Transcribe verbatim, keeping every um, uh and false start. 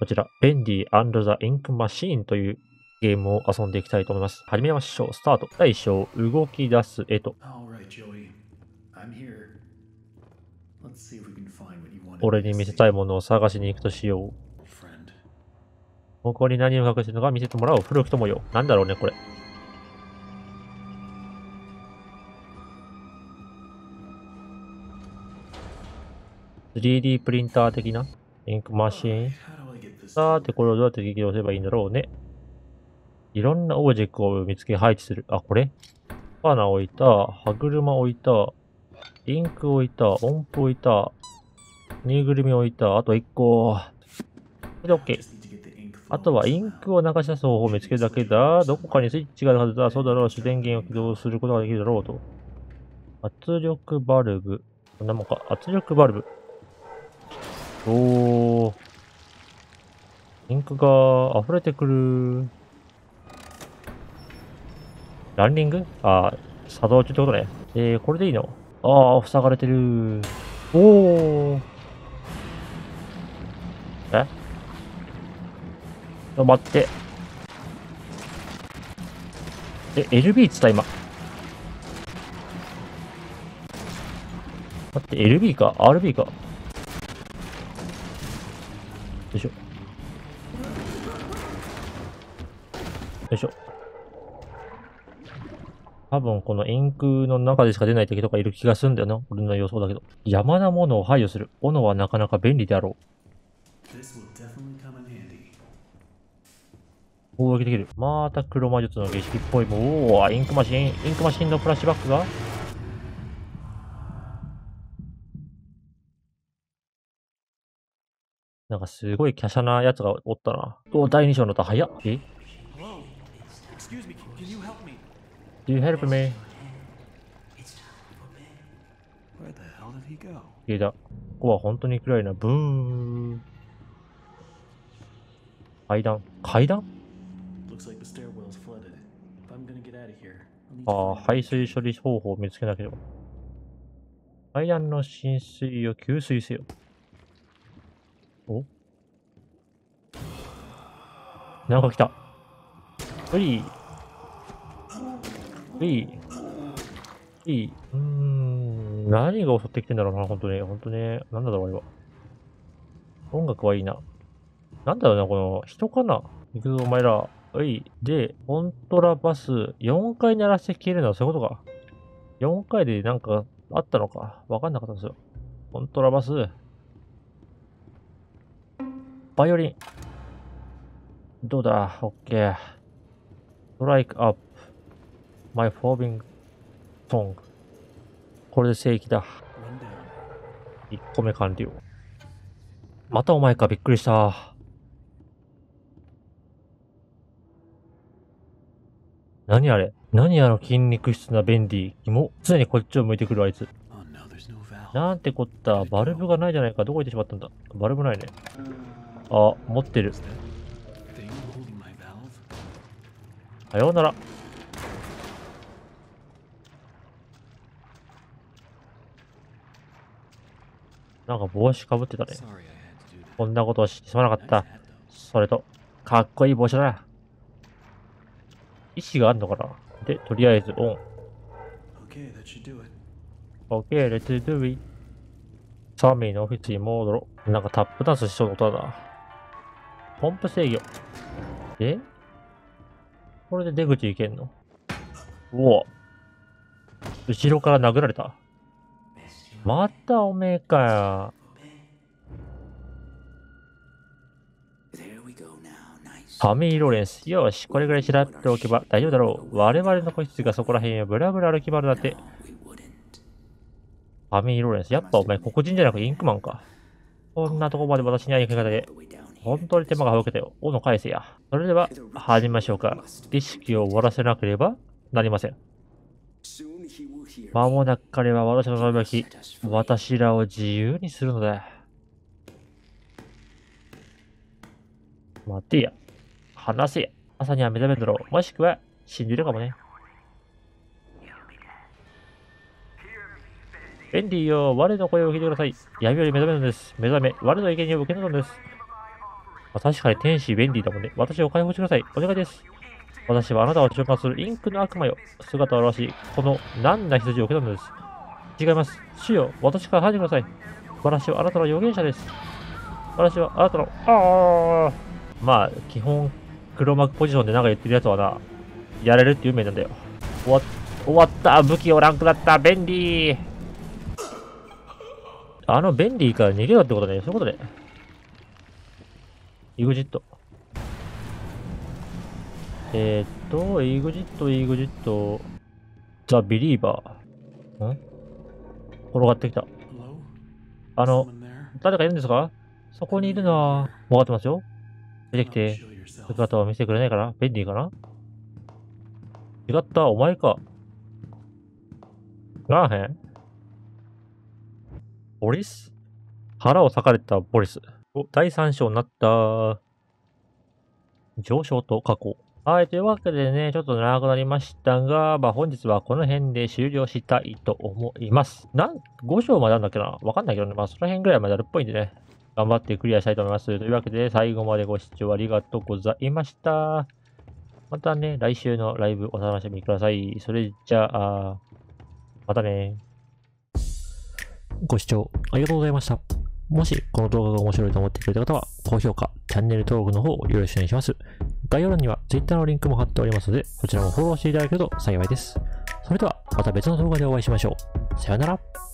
こちら、ベンディ&ザ・インク・マシーンというゲームを遊んでいきたいと思います。始めましょう。スタート。第一章、動き出す絵と。俺に見せたいものを探しに行くとしよう。ここに何を隠してるのか見せてもらおう。古きともよ。なんだろうね、これ。スリーディー プリンター的なインクマシーン。さーて、これをどうやって撃破すればいいんだろうね。いろんなオブジェクトを見つけ配置する。あ、これバナ置いた。歯車置いた。インク置いた。音符置いた。ぬいぐるみ置いた。あといっこ。これで OK。あとはインクを流し出す方法を見つけるだけだ。どこかにスイッチがあるはずだ。そうだろう。主電源を起動することができるだろうと。圧力バルブ。こんなもんか。圧力バルブ。おー。インクが溢れてくる。ランニングあー、作動中ってことね。えー、これでいいのあー、塞がれてる。おー。えちょ待って。え、エルビー っつった今。待って、エルビー か ?アールビー かよいしょ。よいしょ。多分このインクの中でしか出ない敵とかいる気がするんだよな。俺の予想だけど。邪魔なものを排除する。斧はなかなか便利であろう。攻撃できる。また黒魔術の儀式っぽいもん。おー、インクマシン。インクマシンのフラッシュバックがなんかすごい華奢なやつがおったな。お、だいに章のと早っ。え ?Do you help me? 消えた。ここは本当に暗いな。ブーン。階段。階段ああ、排水処理方法を見つけなければ。階段の浸水を給水せよ。おなんか来た。うい。うい。うい。うーん。何が襲ってきてんだろうな、本当に。本当に。なんだろう、あれは。音楽はいいな。なんだろうな、この、人かな行くぞ、お前ら。うい。で、コントラバス。よんかい鳴らして消えるのはそういうことか。よんかいでなんかあったのか。わかんなかったんですよ。コントラバス。バイオリン。どうだオッケー。ストライクアップ。マイフォービングソング。これで正規だ。いっこめ完了。またお前か、びっくりした。何あれ何あの筋肉質なベンディ。キモ。常にこっちを向いてくるあいつ。なんてこった。バルブがないじゃないか。どこ行ってしまったんだ。バルブないね。あ、持ってる。さようなら。なんか帽子かぶってたね。こんなことをしてすまなかった。それと、かっこいい帽子だ。意志があるのかなで、とりあえずオン。OK, let's do it. サミーのオフィスに戻ろう。なんかタップダンスしそうな音だな。ポンプ制御。えこれで出口行けんのうお後ろから殴られた。またおめえかよ。サミー・ローレンス。よし、これぐらい調べておけば大丈夫だろう。我々の個室がそこら辺へブラブラ歩き回るなんて。サミー・ローレンス。やっぱお前黒人じゃなくてインクマンか。こんなとこまで私に会いに行く方で、本当に手間が省けたよ。斧返せや。それでは、始めましょうか。儀式を終わらせなければなりません。間もなく彼は私の呼びき、私らを自由にするのだ。待ってや。話せや。朝には目覚めるだろう。もしくは、死んでるかもね。ベンディよ、我の声を聞いてください。闇より目覚めるのです。目覚め、我の意見を受け取るのです。 あ、確かに天使便利だもんね。私を解放してください。お願いです。私はあなたを召喚するインクの悪魔よ。姿を現し、この難な羊を受けたのです。違います。主よ、私から離れてください。私はあなたの預言者です。私はあなたの、ああまあ、基本、黒幕ポジションでなんか言ってるやつはな、やれるっていう面なんだよ。終わっ、終わった。武器をランクだった。便利。あの便利から逃げろってことね。そういうことね。イグジット。えー、っと、イグジット、イグジット、ザ・ビリーバー。ん転がってきた。あの、誰かいるんですか？そこにいるのは、分かってますよ。出てきて、姿を見せてくれないかな？便利かな？違った、お前か。なあへん？ポリス？腹を裂かれたポリス。お、だいさん章になった。上昇と過去。はい、というわけでね、ちょっと長くなりましたが、まあ本日はこの辺で終了したいと思います。なん、ご章まであるんだっけな？わかんないけどね、まあその辺ぐらいまであるっぽいんでね、頑張ってクリアしたいと思います。というわけで、最後までご視聴ありがとうございました。またね、来週のライブお楽しみください。それじゃあ、またね。ご視聴ありがとうございました。もしこの動画が面白いと思ってくれた方は、高評価、チャンネル登録の方よろしくお願いします。概要欄には Twitter のリンクも貼っておりますので、こちらもフォローしていただけると幸いです。それではまた別の動画でお会いしましょう。さよなら。